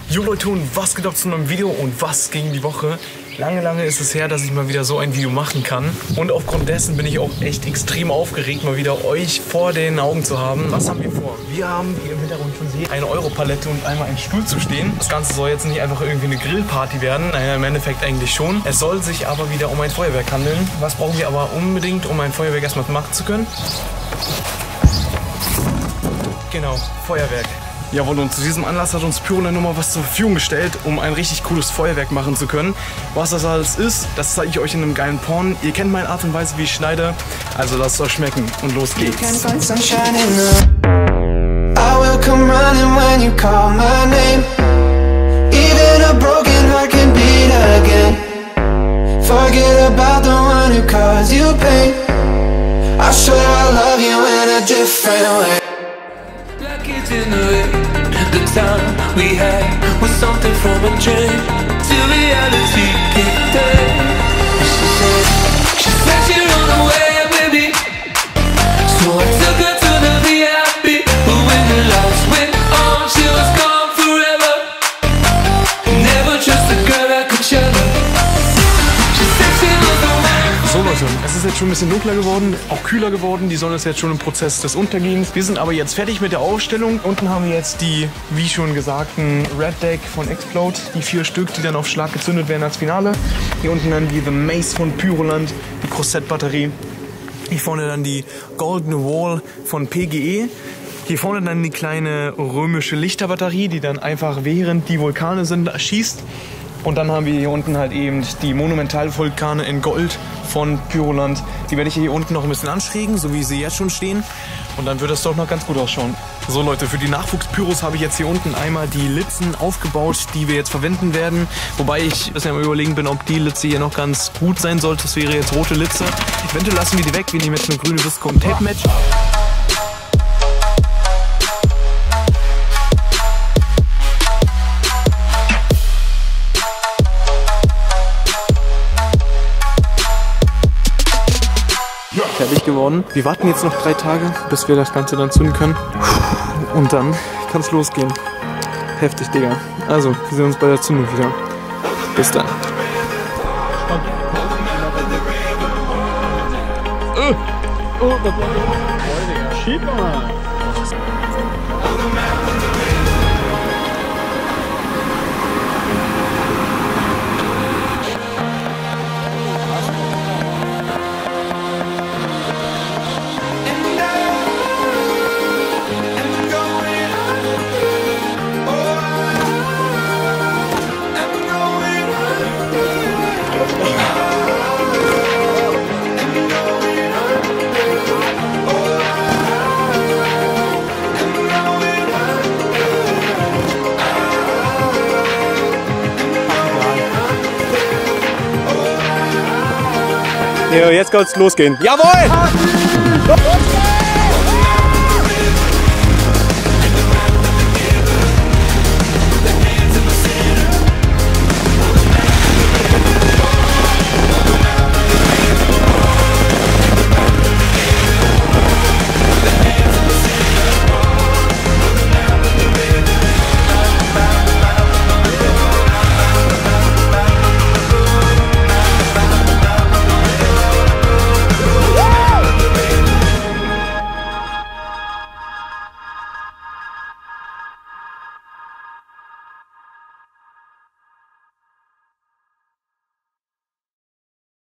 Jo Leute, und was geht ab zu einem Video und was ging die Woche? Lange ist es her, dass ich mal wieder so ein Video machen kann. Und aufgrund dessen bin ich auch echt extrem aufgeregt, mal wieder euch vor den Augen zu haben. Was haben wir vor? Wir haben, wie ihr im Hintergrund schon seht, eine Europalette und einmal einen Stuhl zu stehen. Das Ganze soll jetzt nicht einfach irgendwie eine Grillparty werden. Naja, im Endeffekt eigentlich schon. Es soll sich aber wieder um ein Feuerwerk handeln. Was brauchen wir aber unbedingt, um ein Feuerwerk erstmal machen zu können? Genau, Feuerwerk. Jawohl, und zu diesem Anlass hat uns Pyroland nochmal was zur Verfügung gestellt, um ein richtig cooles Feuerwerk machen zu können. Was das alles ist, das zeige ich euch in einem geilen Porn. Ihr kennt meine Art und Weise, wie ich schneide, also lasst es euch schmecken und los geht's. The time we had was something from a dream. To reality kicked in. She said she'd run away, baby. So I took her to the VIP. But when the lights went on, she was gone forever. Never trust a girl that could shut her. She said she was the one. So Leute, es ist jetzt schon ein bisschen dunkler geworden, auch kühler geworden. Die Sonne ist jetzt schon im Prozess des Untergehens. Wir sind aber jetzt fertig mit der Ausstellung. Unten haben wir jetzt die, wie schon gesagten, Red Deck von Explode. Die 4 Stück, die dann auf Schlag gezündet werden als Finale. Hier unten dann die The Mace von Pyroland, die Crosset-Batterie. Hier vorne dann die Golden Wall von PGE. Hier vorne dann die kleine römische Lichterbatterie, die dann einfach während die Vulkane sind, schießt. Und dann haben wir hier unten halt eben die Monumentalvulkane in Gold von Pyroland. Die werde ich hier unten noch ein bisschen anschrägen, so wie sie jetzt schon stehen. Und dann wird das doch noch ganz gut ausschauen. So Leute, für die Nachwuchspyros habe ich jetzt hier unten einmal die Litzen aufgebaut, die wir jetzt verwenden werden. Wobei ich bisher am Überlegen bin, ob die Litze hier noch ganz gut sein sollte. Das wäre jetzt rote Litze. Eventuell lassen wir die weg. Wir nehmen jetzt eine grüne Viscom Tape Match. Fertig geworden. Wir warten jetzt noch 3 Tage, bis wir das Ganze dann zünden können. Und dann kann es losgehen. Heftig, Digga. Also, wir sehen uns bei der Zündung wieder. Bis dann. Oh, das war ja Shit, Mann. Ja, jetzt kann's losgehen. Jawohl!